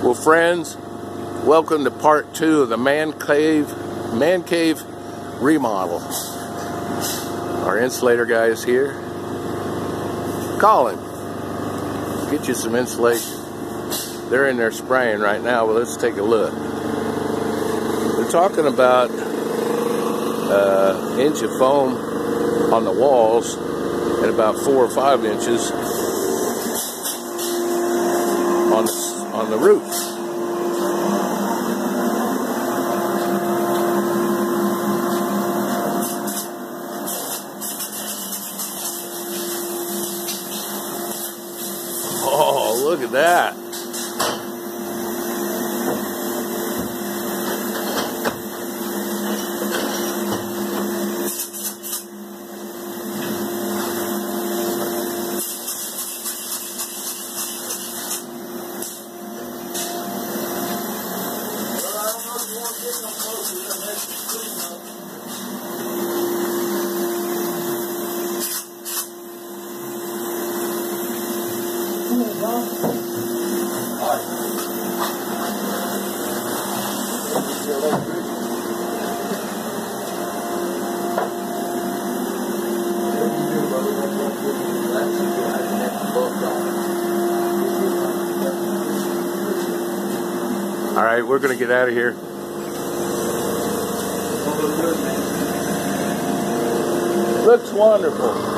Well, friends, welcome to part 2 of the man cave remodel. Our insulator guy is here. Colin, get you some insulation. They're in there spraying right now. Well, let's take a look. They're talking about inch of foam on the walls and about 4 or 5 inches on the roof. Oh, look at that. All right, we're going to get out of here. Looks wonderful.